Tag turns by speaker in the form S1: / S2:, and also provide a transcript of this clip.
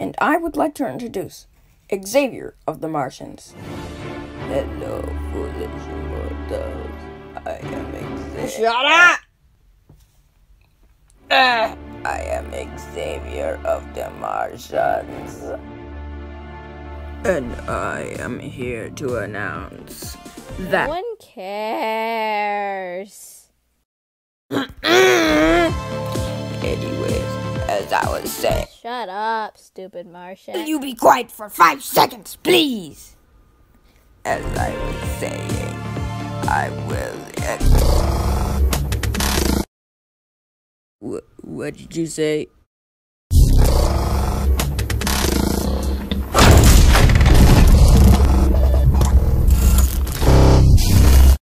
S1: and I would like to introduce Xavier of the Martians. Hello, foolish mortals. I am Xavier.
S2: Shut up!
S1: I am Xavier of the Martians. And I am here to announce that
S2: no one cares.
S1: Anyways, as I was saying.
S2: Shut up, stupid Martian.
S1: Will you be quiet for 5 seconds, please? As I was saying, I will. What did you say?